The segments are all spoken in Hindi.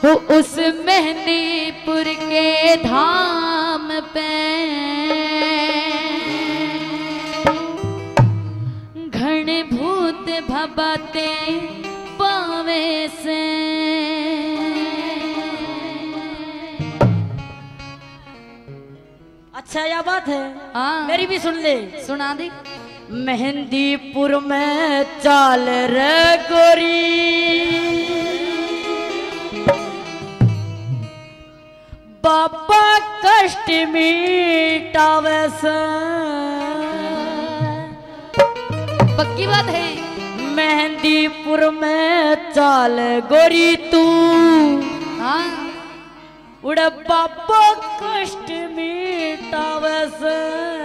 हो उस मेहंदीपुर के धाम पे घण भूत भबाते पावे से। अच्छा यह बात है। हाँ मेरी भी सुन ले। सुना दी। मेहंदीपुर में चाल रे गोरी बाबा कष्ट मिटावे से। पक्की बात है। मेहंदीपुर में चाल गोरी तू हाँ उड़े बाबा कष्ट मिटावे से।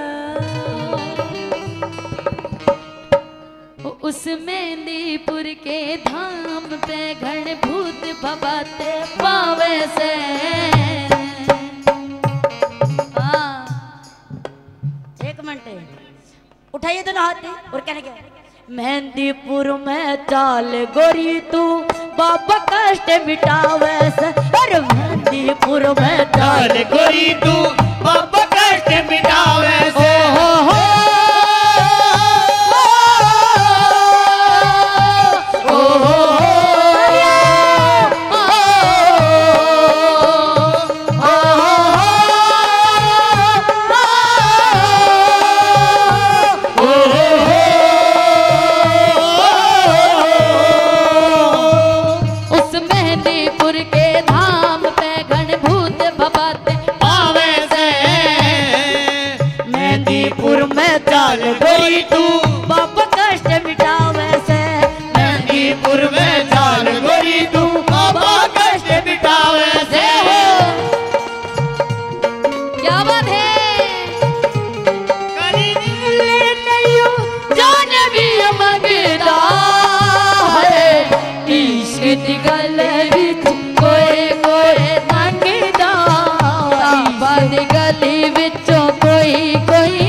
उस मेहंदीपुर के धाम पे घण भूत भबाते पावे से। एक मिनट उठाइए दोनों हाथ और कहने के मेहंदीपुर में चाल गोरी तू बाबा कष्ट मिटावे से। अरे मेहंदीपुर में चाल गोरी तू बाबा कष्ट मिटावे से। चाल गोरी तू बाबा कष्ट मिटावे से। मेहंदीपुर में चाल गोरी तू बाबा कष्ट मिटावे से। क्या बात है। करी नहीं जान भी मंगदा है इश्क दी गल विच कोई कोई मंगदा। बाबा दी गली विचों कोई कोई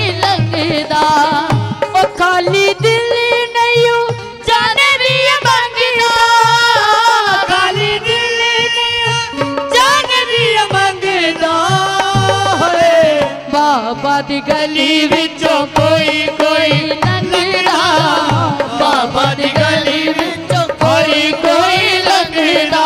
ओ खाली दिल नहीं जाने भी मंगदा। खाली दिल नहीं जाने भी मंगदा है बाबा दी गली विचों कोई कोई लंघदा। बाबा दी गली विचों कोई कोई लंघदा।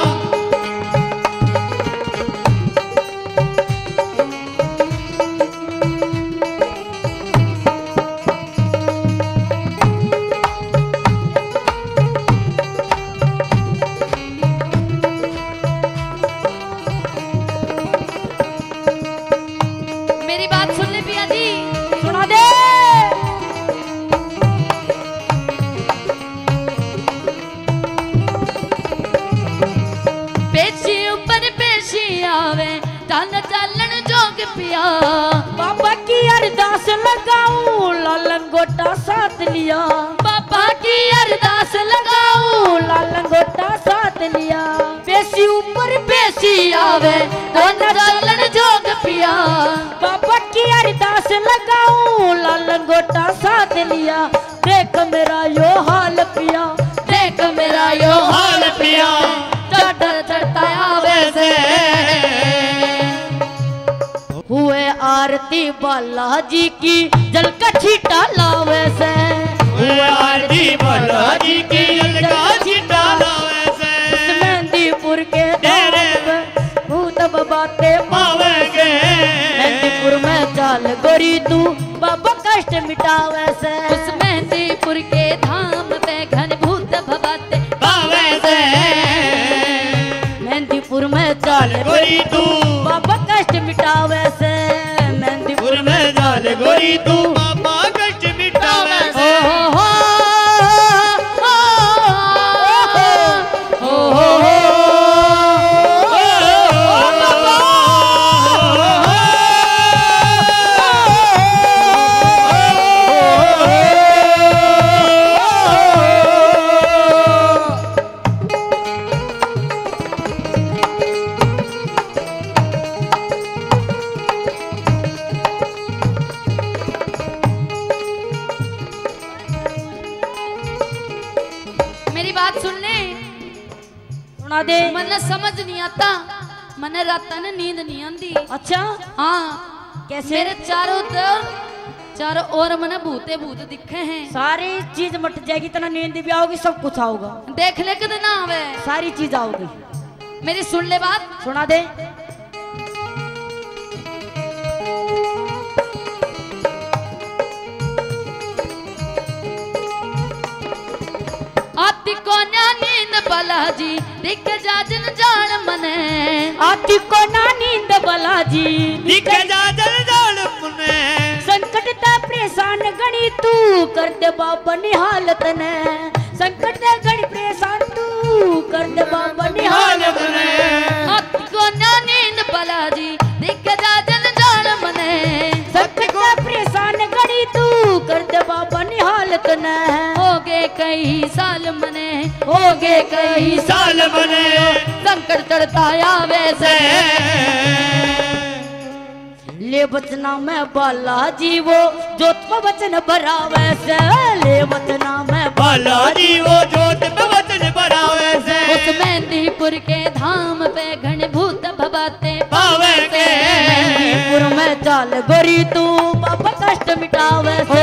मेरी बात सुन ले पिया जी। सुना दे। पेशी ऊपर पेशी आवे तन चलन जोग पिया। बाबा की अरदास लगाऊं लालन गोटा साथ लिया। बाबा की अरदास लगाऊं लालन गोटा साथ लिया। पेशी ऊपर पेशी आवे तन चलन जोग पिया। बाबा की अरदास लगाऊं लालन गोटा साथ लिया। देख मेरा यो हाल पिया देख मेरा यो हाल पिया चढ़ चढ़ता आवे से। हुए आरती बालाजी की जल का छीटा लावे से। हुए आरती बालाजी की जल का छीटा लावे से। मेहंदीपुर के डेरे भूत बाते पावेंगे। मेहंदीपुर में चाल गोरी तू बाबा कष्ट मिटावे से। उस मेहंदीपुर के धाम पे घन भूत भबाते पावे से। मेहंदीपुर में चाल गोरी तू बाबा कष्ट मिटावे से। मेहंदीपुर में चाल गोरी तू बाबा कष्ट मिटावे से। सुना दे। मने समझ नहीं आता, मने रात ने नींद नहीं आती। अच्छा हाँ कैसे? मेरे चारों ओर मने भूते भूत दिखे हैं। सारी चीज मट जाएगी, इतना नींद भी आओगी, सब कुछ आओगा। देख ले कद ना आवे, सारी चीज आओगी। मेरी सुन ले बात। सुना दे। आती को ना नींद बालाजी दिख जाजन जान मने। आती को ना नींद बालाजी दिख जाजन जान मने। संकट ते परेशान गणी तू कर दे बाबा निहालत ने। संकट ते गणी परेशान तू कर दे बाबा निहालत ने। आती को ना नींद बालाजी दिख जाजन जान मने। संकट ते परेशान गणी तू कर दे बाबा निहालत ने। हो गए कई साल मने, हो गए कई साल मने। संकट चढ़ता आवे से। ले बचना में बालाजी वो जोत पे वचन भरावे से। ले बचना में बालाजी वो जोत पे वचन भरावे से। उस मेहंदीपुर के धाम पे घन भूत भवाते पावे के। मेहंदीपुर में चाल गोरी तू बाबा कष्ट मिटावे से।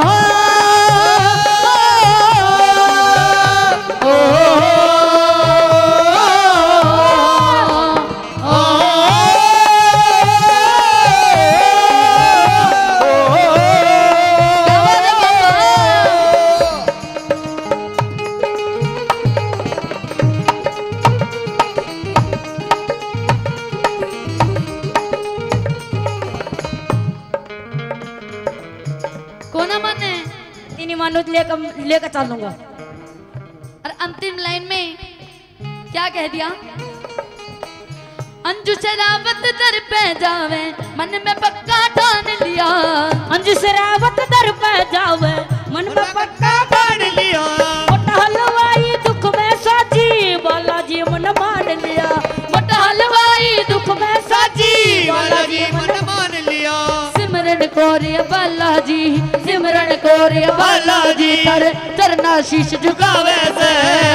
कोना माने तीन मानुत लेकर चलूंगा। और अंतिम लाइन में क्या कह दिया? अंजू शरावत दर पे जावे मन में पक्का ठान लिया। अंजू शरावत दर पे जावे मन में पक्का ठान लिया। मोटा हलवाई दुख में साजी बालाजी मन मान लिया। मोटा हलवाई दुख में साजी बालाजी मन मान लिया। सिमरन कोरे बालाजी, सिमरन कोरे बालाजी कर चरना शीश झुकावे से।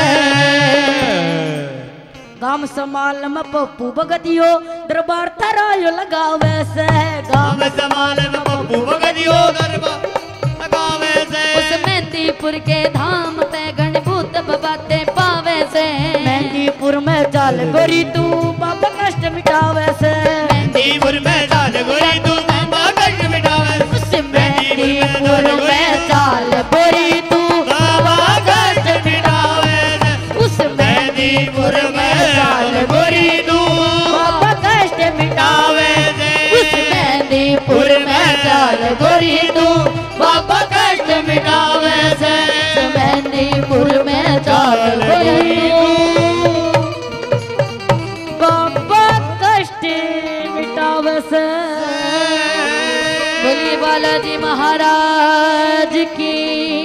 गाम समाल में पप्पू भगतियो दरबार थरायो लगावे से। गाम समाल में पप्पू भगतियो दरबार लगावे से। उस मेहंदीपुर के धाम पे गणभूत बबाते पावे से। मेहंदीपुर में चाल गोरी तू बाबा कष्ट मिटावे से। मेहंदीपुर में चाल गोरी तू बाबा कष्ट मिटावे से। उस मेहंदीपुर में चाल गोरी तू बाबा कष्ट मिटावे से। उस मेहंदीपुर में चाल गोरी तू बाबा कष्ट मिटावे से। उस मेहंदीपुर में चाल गोरी तू बाबा कष्ट मिटावे से। मेहंदीपुर में चाल गोरी बाबा कष्ट मिटावे से। बोलिए बालाजी महाराज की।